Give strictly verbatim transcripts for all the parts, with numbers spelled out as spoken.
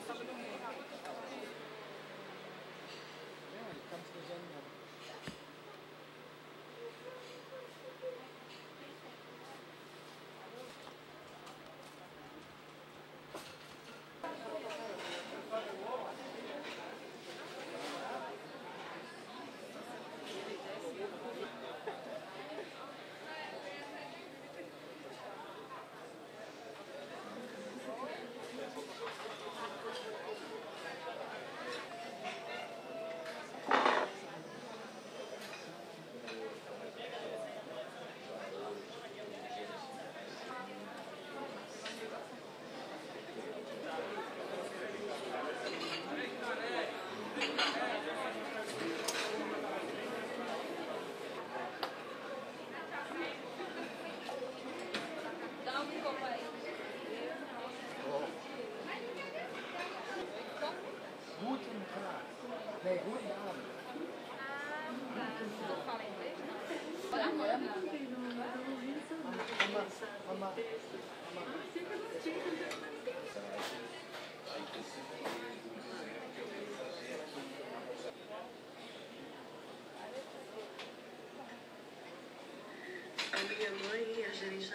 Nee, guten Abend. So fala inglês? Mama, Mama, Mama. A minha mãe e a gerente.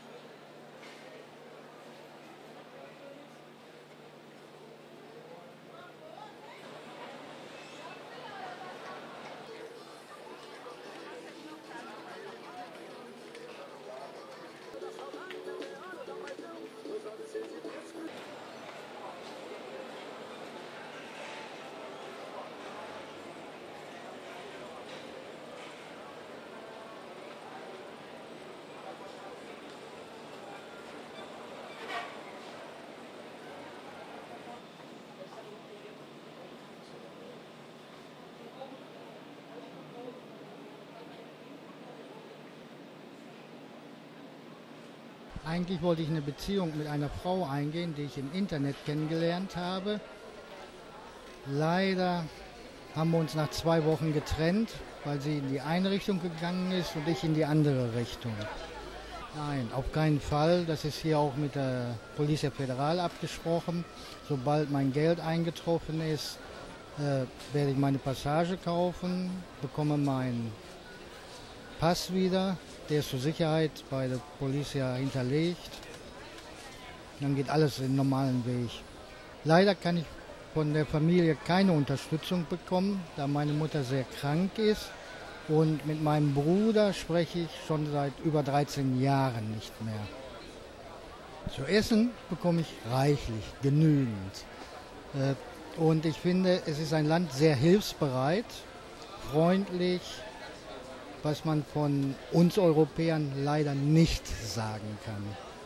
Eigentlich wollte ich eine Beziehung mit einer Frau eingehen, die ich im Internet kennengelernt habe. Leider haben wir uns nach zwei Wochen getrennt, weil sie in die eine Richtung gegangen ist und ich in die andere Richtung. Nein, auf keinen Fall. Das ist hier auch mit der Polizia Federal abgesprochen. Sobald mein Geld eingetroffen ist, äh, werde ich meine Passage kaufen, bekomme meinen Pass wieder. Der ist zur Sicherheit bei der Polizia hinterlegt. Dann geht alles den normalen Weg. Leider kann ich von der Familie keine Unterstützung bekommen, da meine Mutter sehr krank ist. Und mit meinem Bruder spreche ich schon seit über dreizehn Jahren nicht mehr. Zu essen bekomme ich reichlich, genügend. Und ich finde, es ist ein Land sehr hilfsbereit, freundlich, was man von uns Europäern leider nicht sagen kann.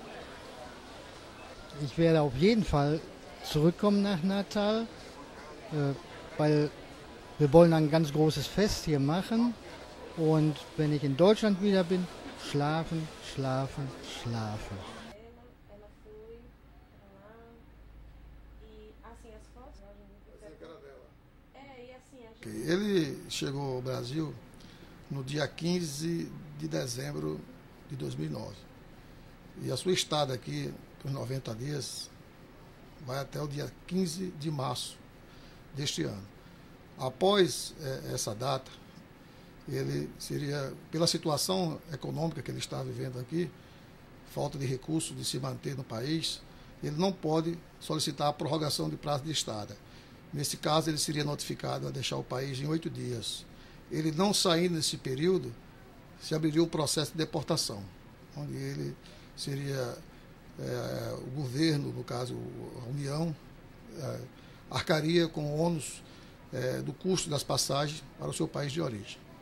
Ich werde auf jeden Fall zurückkommen nach Natal, äh, weil wir wollen ein ganz großes Fest hier machen. Und wenn ich in Deutschland wieder bin, schlafen, schlafen, schlafen. Ela foi pra lá e assim as fotos. Essa é a cara dela. É, e assim a gente. Ele chegou ao Brasil no dia quinze de dezembro de dois mil e nove. E a sua estada aqui, por noventa dias, vai até o dia quinze de março deste ano. Após eh, essa data, ele seria, pela situação econômica que ele está vivendo aqui, falta de recursos de se manter no país, ele não pode solicitar a prorrogação de prazo de estada. Nesse caso, ele seria notificado a deixar o país em oito dias. Ele não saindo nesse período, se abriria um processo de deportação, onde ele seria, é, o governo, no caso a União, é, arcaria com o ônus é, do custo das passagens para o seu país de origem.